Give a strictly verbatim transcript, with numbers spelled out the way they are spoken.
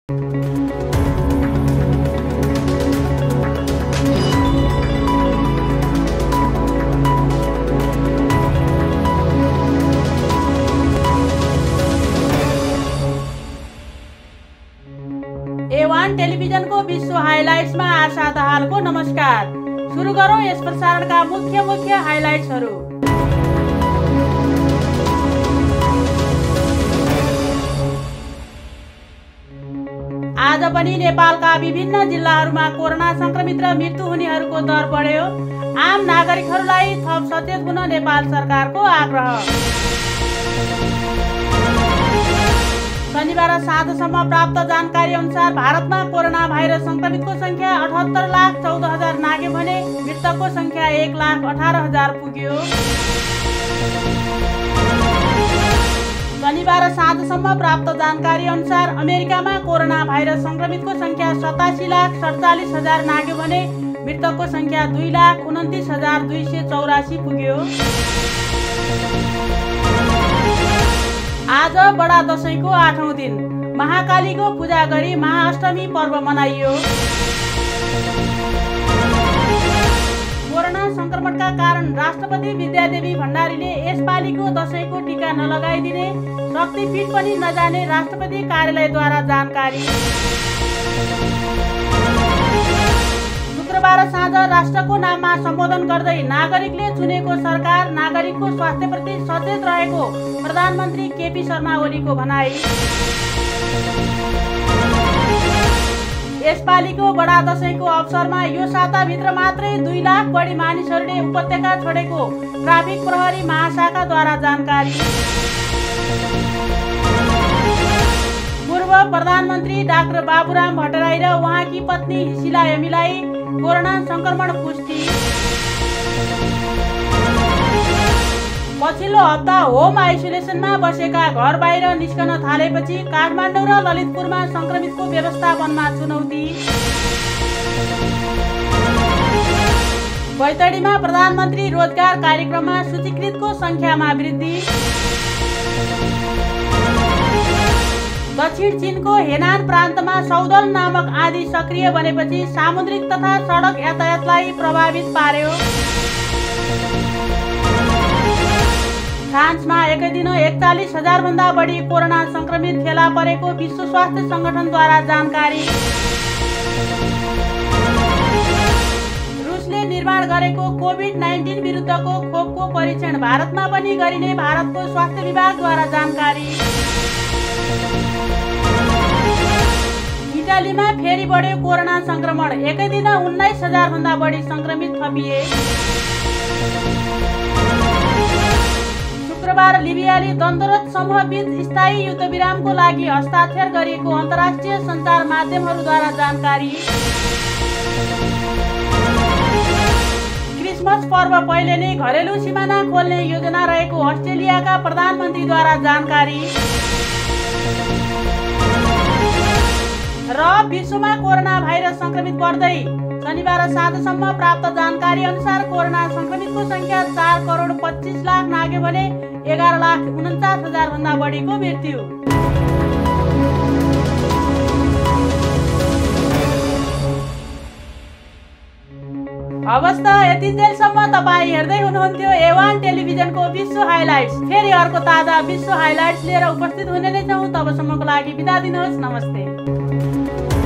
ए one टेलिभिजनको विश्व हाइलाइट्समा आशा दाहालको नमस्कार। सुरु गरौँ यस प्रसारणका मुख्य मुख्य हाइलाइट्सहरू। आज पनि नेपालका विभिन्न जिल्लाहरूमा कोरोना संक्रमित र मृत्यु हुनेहरूको दर बढ्यो। आम नागरिकहरूलाई थप सचेत हुन नेपाल सरकारको आग्रह। शनिबार साँझसम्म प्राप्त जानकारी अनुसार भारतमा कोरोना भाइरस संक्रमितको संख्या अठहत्तर लाख चौध हजार नाग्यो भने मृतकको संख्या एक लाख अठारह हजार पुग्यो। शनिबार साँझसम्म प्राप्त जानकारी अनुसार अमेरिकामा कोरोना भाइरस संक्रमितको संख्या सतासी लाख सडचालिस हजार नाग्यो भने मृतकको संख्या दुई लाख उन्तिस हजार दुई सय चौरासी पुग्यो। आज बडा दशैंको आठौं दिन महाकालीको पूजा गरी महाअष्टमी पर्व मनाइयो। कोरोना संक्रमणका कारण राष्ट्रपति विद्यादेवी भण्डारीले यसपालिको दशैंको टीका नलगाइदिने, शक्तिपीठ पनि नजाने राष्ट्रपति कार्यालयद्वारा जानकारी। शुक्रबार साँझ राष्ट्रको नाममा सम्बोधन गर्दै नागरिकले चुनेको सरकार नागरिकको स्वास्थ्यप्रति सचेत रहेको प्रधानमन्त्री केपी शर्मा ओलीको भनाई। यसपालिको बडा दशैंको अवसरमा यो साताभित्र मात्रै दुई लाख बढी मानिसहरूले उपत्यका छोडेको ट्राफिक प्रहरी महाशाखाद्वारा जानकारी। पूर्व प्रधानमन्त्री डाक्टर बाबुराम भट्टराई र उहाँकी पत्नी शीला यमीलाई कोरोना संक्रमण पुष्टि। पछिल्लो हप्ता होम आइसोलेसनमा बसेका घर बाहिर निस्कन थालेपछि काठमाडौँ र ललितपुरमा संक्रमितको व्यवस्थापनमा चुनौती। बैतडीमा प्रधानमन्त्री रोजगार कार्यक्रममा सूचीकृतको संख्यामा वृद्धि। दक्षिण चीनको हेनान प्रान्तमा सौदल नामक आँधी सक्रिय बनेपछि सामुद्रिक तथा सडक यातायातलाई प्रभावित पार्यो। फ्रान्समा एकै दिन एकचालिस हजार भन्दा बढी कोरोना संक्रमित फेला परेको विश्व स्वास्थ्य संगठनद्वारा जानकारी। रुसले निर्माण गरेको कोभिड नाइन्टिन विरुद्धको खोपको परीक्षण भारतमा पनि गरिने भारतको स्वास्थ्य विभागद्वारा जानकारी। इटालीमा फेरि बढ्यो कोरोना संक्रमण, एकै दिन उन्नाइस हजार भन्दा बढी संक्रमित थपिए। शुक्रबार लिबियाली द्वन्द्वरत समूहबीच स्थायी युद्धविरामको लागि हस्ताक्षर गरिएको अन्तर्राष्ट्रिय सञ्चार माध्यमहरूद्वारा जानकारी। क्रिसमस पर्व पहिले नै घरेलु सिमाना खोल्ने योजना रहेको अस्ट्रेलियाका प्रधानमन्त्रीद्वारा जानकारी। र विश्वमा कोरोना भाइरस संक्रमित बढ्दै शनिबार साँझसम्म प्राप्त जानकारी अनुसार कोरोना संक्रमितको संख्या चार करोड पच्चीस लाख नाग्यो भने एघार लाख उन्चास हजार भन्दा बढीको मृत्यु। अवस्था यतिन्जेलसम्म तपाईँ हेर्दै हुनुहुन्थ्यो ए वान टेलिभिजनको विश्व हाइलाइट्स। फेरि अर्को ताजा विश्व हाइलाइट्स लिएर उपस्थित हुने नै छौँ। तबसम्मको लागि बिदा दिनुहोस्। नमस्ते।